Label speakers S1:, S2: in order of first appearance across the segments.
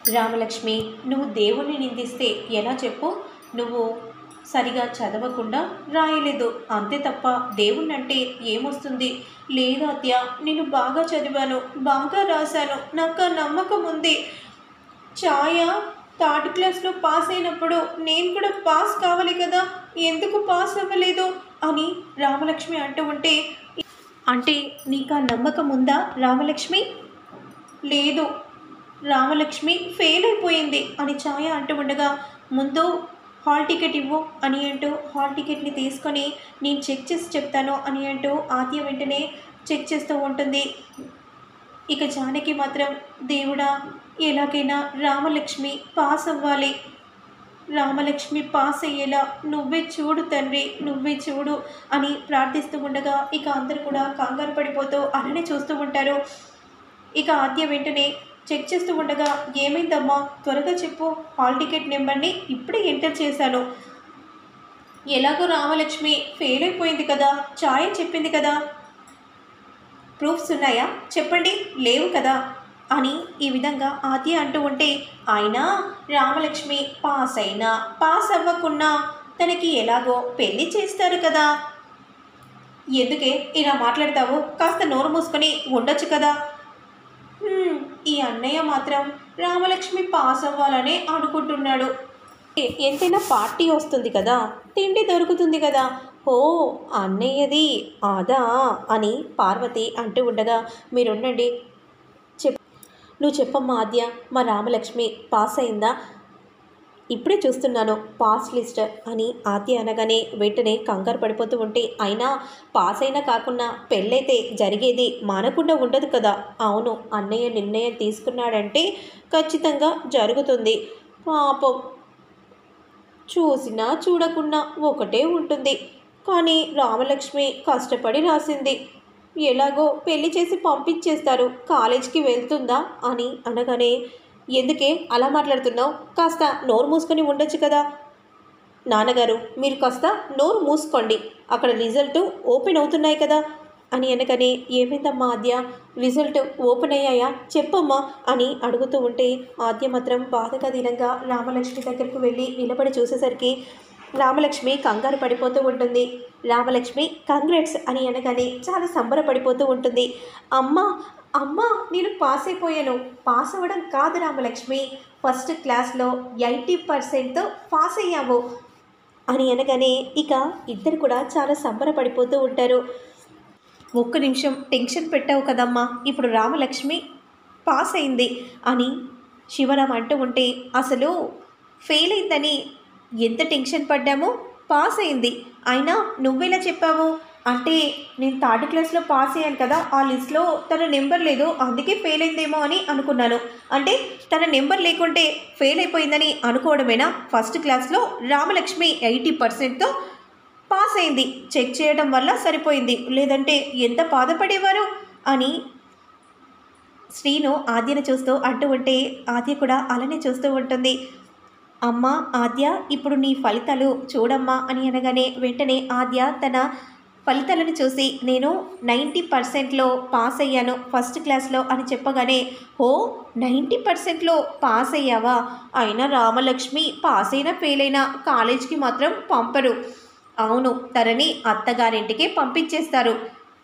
S1: రామలక్ష్మి, నువ్వు దేవుణ్ణి నిందిస్తే ఎలా చెప్పు? నువ్వు సరిగా చదవకుండా రాయలేదు అంతే తప్ప దేవుణ్ణంటే ఏమొస్తుంది? లేదు అత్య, నేను బాగా చదివాను, బాగా రాశాను, నాకు ఆ నమ్మకం ఉంది. ఛాయ థర్డ్ క్లాస్లో పాస్ అయినప్పుడు నేను కూడా పాస్ కావాలి కదా, ఎందుకు పాస్ అవ్వలేదు అని రామలక్ష్మి అంటూ ఉంటే, అంటే నీకు ఆ నమ్మకం ఉందా రామలక్ష్మి? లేదు, రామలక్ష్మి ఫెయిల్ అయిపోయింది అని ఛాయ అంటూ ఉండగా, ముందు హాల్ టికెట్ ఇవ్వు అని అంటూ హాల్ టికెట్ని తీసుకొని నేను చెక్ చేసి చెప్తాను అని అంటూ ఆద్య వెంటనే చెక్ చేస్తూ ఉంటుంది. ఇక జానకి మాత్రం, దేవుడా, ఎలాగైనా రామలక్ష్మి పాస్ అవ్వాలి, రామలక్ష్మి పాస్ అయ్యేలా నువ్వే చూడు తండ్రి, నువ్వే చూడు అని ప్రార్థిస్తూ ఉండగా ఇక అందరూ కూడా కంగారు పడిపోతూ అలానే చూస్తూ ఉంటారు. ఇక ఆద్య వెంటనే చెక్ చేస్తూ ఉండగా, ఏమైందమ్మా, త్వరగా చెప్పు, హాల్ టికెట్ నెంబర్ని ఇప్పుడే ఎంటర్ చేశాను. ఎలాగో రామలక్ష్మి ఫెయిల్ అయిపోయింది కదా, ఛాయ చెప్పింది కదా, ప్రూఫ్స్ ఉన్నాయా చెప్పండి, లేవు కదా అని ఈ విధంగా ఆద్య అంటూ ఉంటే, అయినా రామలక్ష్మి పాస్ అయినా పాస్ అవ్వకున్నా తనకి ఎలాగో పెళ్ళి చేస్తారు కదా, ఎందుకే ఇలా మాట్లాడతావు, కాస్త నోరు మూసుకొని ఉండొచ్చు కదా. ఈ అన్నయ్య మాత్రం రామలక్ష్మి పాస్ అవ్వాలని అనుకుంటున్నాడు. ఎంతైనా పార్టీ వస్తుంది కదా, తిండి దొరుకుతుంది కదా. ఓ, అన్నయ్యది అదా అని పార్వతి అంటూ ఉండగా, మీరుండండి, నువ్వు చెప్పమ్మా ఆద్య, మా రామలక్ష్మి పాస్ అయిందా? ఇప్పుడే చూస్తున్నాను పాస్ లిస్ట్ అని ఆద్య అనగానే వెంటనే కంగారు పడిపోతూ ఉంటే, అయినా పాస్ అయినా కాకుండా పెళ్ళైతే జరిగేది మానకుండా ఉండదు కదా. అవును, అన్నయ్య నిర్ణయం తీసుకున్నాడంటే ఖచ్చితంగా జరుగుతుంది. పాపం చూసినా చూడకుండా ఒకటే ఉంటుంది, కానీ రామలక్ష్మి కష్టపడి రాసింది, ఎలాగో పెళ్లి చేసి పంపించేస్తారు, కాలేజీకి వెళ్తుందా అని అనగానే, ఎందుకే అలా మాట్లాడుతున్నావు, కాస్త నోరు మూసుకొని ఉండొచ్చు కదా. నాన్నగారు, మీరు కాస్త నోరు మూసుకోండి, అక్కడ రిజల్ట్ ఓపెన్ అవుతున్నాయి కదా అని అనగానే, ఏమైందమ్మా ఆద్య, రిజల్ట్ ఓపెన్ అయ్యాయా చెప్పమ్మా అని అడుగుతూ ఉంటే, ఆద్య మాత్రం బాధగా దీనంగా రామలక్ష్మి దగ్గరకు వెళ్ళి నిలబడి చూసేసరికి రామలక్ష్మి కంగారు పడిపోతూ ఉంటుంది. రామలక్ష్మి కంగ్రాట్స్ అని అనగానే చాలా సంబరపడిపోతూ ఉంటుంది. అమ్మా అమ్మా, నేను పాస్ అయిపోయాను. పాస్ అవ్వడం కాదు రామలక్ష్మి, ఫస్ట్ క్లాస్లో 80%తో పాస్ అయ్యావు అని అనగానే ఇక ఇద్దరు కూడా చాలా సంబరపడిపోతూ ఉంటారు. ఒక్క నిమిషం టెన్షన్ పెట్టావు కదమ్మా, ఇప్పుడు రామలక్ష్మి పాస్ అయింది అని శివరాం అంటూ ఉంటే, అసలు ఫెయిల్ అయిందని ఎంత టెన్షన్ పడ్డామో, పాస్ అయింది అయినా నువ్వెలా చెప్పావు అంటే, నేను థర్డ్ క్లాస్లో పాస్ అయ్యాను కదా, ఆ లిస్ట్లో తన నెంబర్ లేదు, అందుకే ఫెయిల్ అయిందేమో అని అనుకున్నాను. అంటే తన నెంబర్ లేకుంటే ఫెయిల్ అయిపోయిందని అనుకోవడమేనా? ఫస్ట్ క్లాస్లో రామలక్ష్మి 80%తో పాస్ అయింది, చెక్ చేయడం వల్ల సరిపోయింది, లేదంటే ఎంత బాధపడేవారు అని శ్రీను ఆద్యను చూస్తూ అంటూ ఉంటే, ఆద్య కూడా అలానే చూస్తూ ఉంటుంది. అమ్మ ఆద్య, ఇప్పుడు నీ ఫలితాలు చూడమ్మా అని అనగానే వెంటనే ఆద్య తన ఫలితాలను చూసి, నేను 90%లో పాస్ అయ్యాను ఫస్ట్ క్లాస్లో అని చెప్పగానే, ఓ 90%లో పాస్ అయ్యావా, అయినా రామలక్ష్మి పాస్ అయినా ఫెయిల్ అయినా కాలేజ్కి మాత్రం పంపరు. అవును, తనని అత్తగారింటికే పంపించేస్తారు,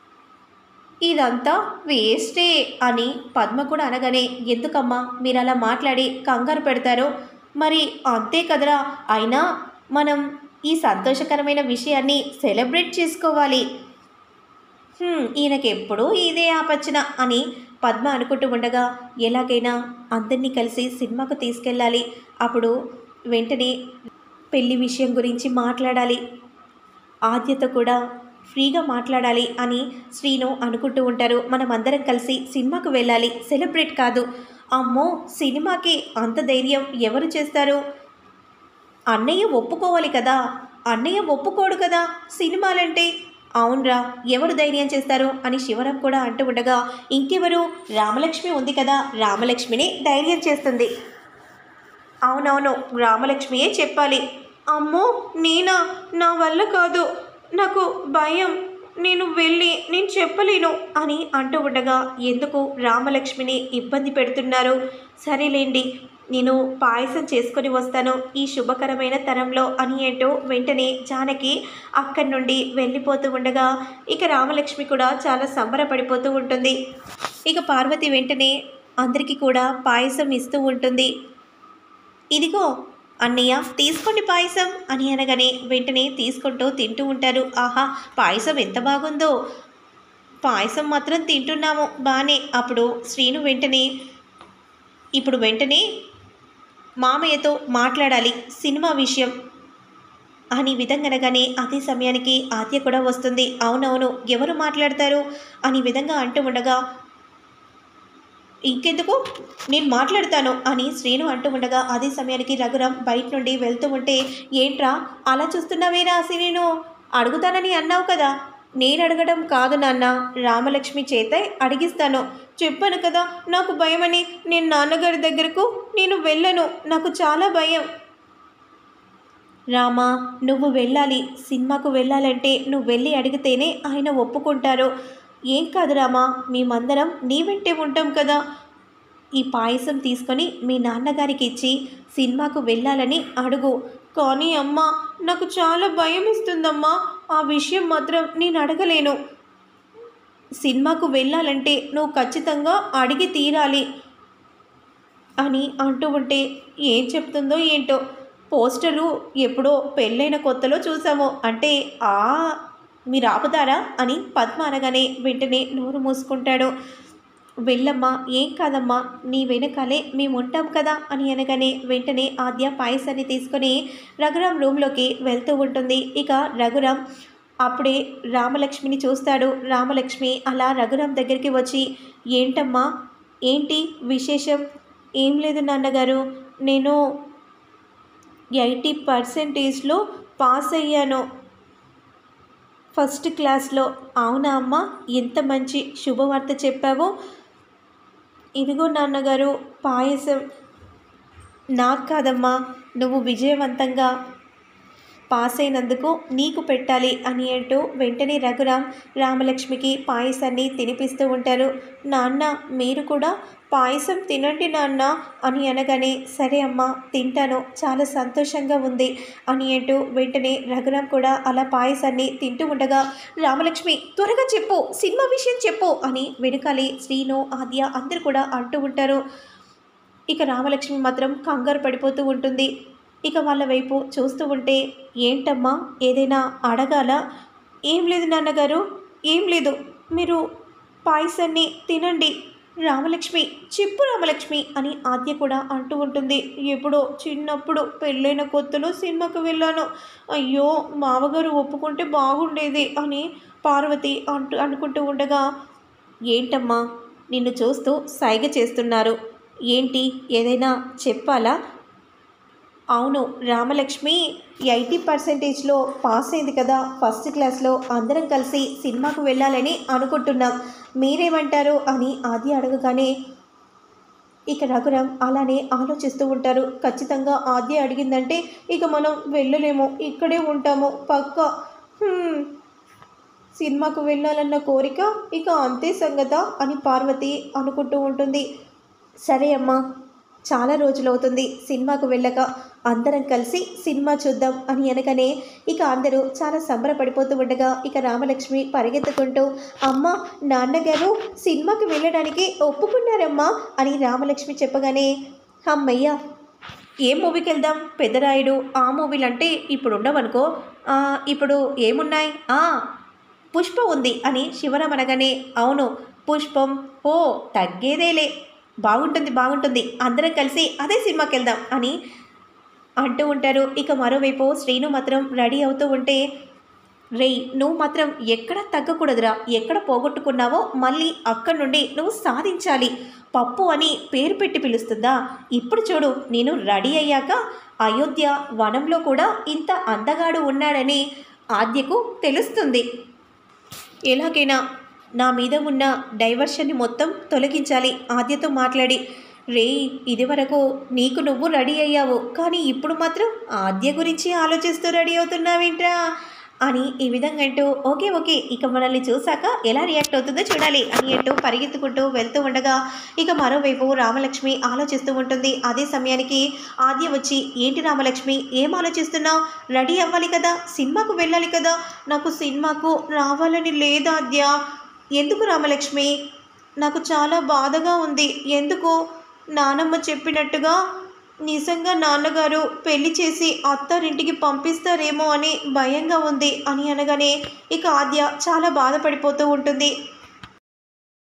S1: ఇదంతా వేస్టే అని పద్మ కూడా అనగానే, ఎందుకమ్మా మీరు అలా మాట్లాడి కంగారు పెడతారు, మరి అంతే కదరా, అయినా మనం ఈ సంతోషకరమైన విషయాన్ని సెలబ్రేట్ చేసుకోవాలి. ఈయనకెప్పుడు ఇదే ఆపచ్చన అని పద్మ అనుకుంటూ ఉండగా, ఎలాగైనా అందరినీ కలిసి సినిమాకు తీసుకెళ్ళాలి, అప్పుడు వెంటనే పెళ్లి విషయం గురించి మాట్లాడాలి, ఆద్యత కూడా ఫ్రీగా మాట్లాడాలి అని శ్రీను అనుకుంటూ ఉంటారు. మనం అందరం కలిసి సినిమాకు వెళ్ళాలి, సెలబ్రేట్ కాదు. అమ్మో, సినిమాకి అంత ధైర్యం ఎవరు చేస్తారు? అన్నయ్య ఒప్పుకోవాలి కదా, అన్నయ్య ఒప్పుకోడు కదా సినిమాలంటే. అవునరా, ఎవరు ధైర్యం చేస్తారు అని శివరాం కూడా అంటూ ఉండగా, ఇంకెవరు, రామలక్ష్మి ఉంది కదా, రామలక్ష్మిని ధైర్యం చేస్తుంది. అవునవును, రామలక్ష్మియే చెప్పాలి. అమ్మో నేనా, నా వల్ల కాదు, నాకు భయం, నేను చెప్పలేను అని అంటూ ఉండగా, ఎందుకు రామలక్ష్మిని ఇబ్బంది పెడుతున్నారు, సరేలేండి నేను పాయసం చేసుకొని వస్తాను ఈ శుభకరమైన తరంలో అని ఏంటో వెంటనే జానకి అక్కడి నుండి వెళ్ళిపోతూ ఉండగా ఇక రామలక్ష్మి కూడా చాలా సంబరపడిపోతూ ఉంటుంది. ఇక పార్వతి వెంటనే అందరికీ కూడా పాయసం ఇస్తూ ఉంటుంది. ఇదిగో అన్నయ్య తీసుకోండి పాయసం అని అనగానే వెంటనే తీసుకుంటూ తింటూ ఉంటారు. ఆహా, పాయసం ఎంత బాగుందో, పాయసం మాత్రం తింటున్నాము బానే. అప్పుడు శ్రీను వెంటనే మామయ్యతో మాట్లాడాలి సినిమా విషయం అని విధంగా అదే సమయానికి ఆద్య కూడా వస్తుంది. అవునవును, ఎవరు మాట్లాడతారు అని విధంగా అంటూ ఉండగా ఇంకెందుకు నేను మాట్లాడతాను అని శ్రీను అంటూ ఉండగా అదే సమయానికి రఘురాం బయట నుండి వెళ్తూ ఉంటే, ఏంట్రా అలా చూస్తున్నావేరా శ్రీను, అడుగుతానని అన్నావు కదా. నేను అడగడం కాదు నాన్న, రామలక్ష్మి చేత అడిగిస్తాను. చెప్పాను కదా నాకు భయమని. నేను నాన్నగారి దగ్గరకు వెళ్ళను, నాకు చాలా భయం. రామా, నువ్వు వెళ్ళాలి, సినిమాకు వెళ్ళాలంటే నువ్వు వెళ్ళి అడిగితేనే ఆయన ఒప్పుకుంటారు. ఏం కాదు రామా, మేమందరం నీ వెంటే ఉంటాం కదా. ఈ పాయసం తీసుకొని మీ నాన్నగారికి ఇచ్చి సినిమాకు వెళ్ళాలని అడుగు. కానీ అమ్మ, నాకు చాలా భయం ఇస్తుందమ్మా, ఆ విషయం మాత్రం నేను అడగలేను. సినిమాకు వెళ్ళాలంటే నువ్వు ఖచ్చితంగా అడిగి తీరాలి అని అంటూ ఉంటే ఏం చెప్తుందో ఏంటో. పోస్టరు ఎప్పుడో పెళ్ళైన కొత్తలో చూసాము అంటే మీరు ఆపుతారా అని పద్మ అనగానే వెంటనే నోరు మూసుకుంటాడు. వెళ్ళమ్మా, ఏం కాదమ్మా, నీ వెనకాలే మేము ఉంటాం కదా అని అనగానే వెంటనే ఆద్య పాయసాన్ని తీసుకొని రఘురాం రూమ్లోకి వెళ్తూ ఉంటుంది. ఇక రఘురాం అప్పుడే రామలక్ష్మిని చూస్తాడు. రామలక్ష్మి అలా రఘురాం దగ్గరికి వచ్చి, ఏంటమ్మా, ఏంటి విశేషం? ఏం లేదు నాన్నగారు, నేను 80% పాస్ అయ్యాను ఫస్ట్ క్లాస్లో. అవునా అమ్మ, ఎంత మంచి శుభవార్త చెప్పావో. ఇదిగో నాన్నగారు పాయసం. నాకు కాదమ్మా, నువ్వు విజయవంతంగా పాస్ అయినందుకు నీకు పెట్టాలి అని అంటూ వెంటనే రఘురాం రామలక్ష్మికి పాయసాన్ని తినిపిస్తూ ఉంటారు. నాన్న, మీరు కూడా పాయసం తినండి నాన్న అని అనగానే సరే అమ్మ తింటాను, చాలా సంతోషంగా ఉంది అని అంటూ వెంటనే రఘురాం కూడా అలా పాయసాన్ని తింటూ ఉండగా రామలక్ష్మి త్వరగా చెప్పు, సినిమా విషయం చెప్పు అని వెనుకాలి శ్రీను ఆద్య అందరూ కూడా అంటూ ఉంటారు. ఇక రామలక్ష్మి మాత్రం కంగారు పడిపోతూ ఉంటుంది. ఇక వాళ్ళ వైపు చూస్తూ ఉంటే, ఏంటమ్మా, ఏదైనా అడగాల? ఏం లేదు నాన్నగారు, ఏం లేదు, మీరు పాయసాన్ని తినండి. రామలక్ష్మి చెప్పు రామలక్ష్మి అని ఆద్య కూడా అంటూ ఉంటుంది. ఎప్పుడో చిన్నప్పుడు పెళ్ళైన కొత్తలో సినిమాకి వెళ్ళాను. అయ్యో, మామగారు ఒప్పుకుంటే బాగుండేది అని పార్వతి అనుకుంటూ ఉండగా, ఏంటమ్మా, నిన్ను చూస్తూ సైగ చేస్తున్నారు, ఏంటి, ఏదైనా చెప్పాలా? అవును, రామలక్ష్మి 80%లో పాస్ అయింది కదా ఫస్ట్ క్లాస్లో. అందరం కలిసి సినిమాకు వెళ్ళాలని అనుకుంటున్నాం, మీరేమంటారు అని ఆది అడగగానే ఇక రఘురాం అలానే ఆలోచిస్తూ ఉంటారు. ఖచ్చితంగా ఆద్య అడిగిందంటే ఇక మనం వెళ్ళలేము, ఇక్కడే ఉంటాము పక్కా. సినిమాకు వెళ్ళాలన్న కోరిక ఇక అంతే సంగత అని పార్వతి అనుకుంటూ ఉంటుంది. సరే అమ్మా, చాలా రోజులవుతుంది సినిమాకు వెళ్ళక, అందరం కలిసి సినిమా చూద్దాం అని అనగానే ఇక అందరూ చాలా సంబరపడిపోతూ ఉండగా ఇక రామలక్ష్మి పరిగెత్తుకుంటూ, అమ్మ, నాన్నగారు సినిమాకి వెళ్ళడానికి ఒప్పుకున్నారమ్మా అని రామలక్ష్మి చెప్పగానే, అమ్మయ్య, ఏ మూవీకి వెళ్దాం? పెద్దరాయుడు ఆ మూవీలు అంటే ఇప్పుడు ఉండవనుకో. ఇప్పుడు ఏమున్నాయి? పుష్ప ఉంది అని శివరాం అనగానే, అవును పుష్పం, ఓ తగ్గేదేలే, బాగుంటుంది, అందరం కలిసి అదే సినిమాకి వెళ్దాం అని అంటూ ఉంటారు. ఇక మరోవైపు శ్రీను మాత్రం రెడీ అవుతూ ఉంటే, రేయ్, నువ్వు మాత్రం ఎక్కడ తగ్గకూడదురా, ఎక్కడ పోగొట్టుకున్నావో మళ్ళీ అక్కడి నుండి నువ్వు సాధించాలి. పప్పు అని పేరు పెట్టి పిలుస్తుందా? ఇప్పుడు చూడు, నేను రెడీ అయ్యాక అయోధ్య వనంలో కూడా ఇంత అందగాడు ఉన్నాడని ఆద్యకు తెలుస్తుంది. ఎలాగైనా నా మీద ఉన్న డైవర్షన్ని మొత్తం తొలగించాలి ఆద్యతో మాట్లాడి. రేయ్, ఇదివరకు నీకు నువ్వు రెడీ అయ్యావు, కానీ ఇప్పుడు మాత్రం ఆద్య గురించి ఆలోచిస్తూ రెడీ అవుతున్నావేంట్రా అని ఈ విధంగా అంటూ ఓకే ఓకే ఇక మనల్ని చూశాక ఎలా రియాక్ట్ అవుతుందో చూడాలి అని అంటూ పరిగెత్తుకుంటూ వెళ్తూ ఉండగా ఇక మరోవైపు రామలక్ష్మి ఆలోచిస్తూ ఉంటుంది. అదే సమయానికి ఆద్య వచ్చి ఏంటి రామలక్ష్మి ఏం ఆలోచిస్తున్నావు? రెడీ అవ్వాలి కదా, సినిమాకు వెళ్ళాలి కదా. నాకు సినిమాకు రావాలని లేదు ఆద్య. ఎందుకు రామలక్ష్మి? నాకు చాలా బాధగా ఉంది. ఎందుకు? నానమ్మ చెప్పినట్టుగా నిజంగా నాన్నగారు పెళ్లి చేసి అత్తారింటికి పంపిస్తారేమో అని భయంగా ఉంది అని అనగానే ఇక ఆద్య చాలా బాధపడిపోతూ ఉంటుంది.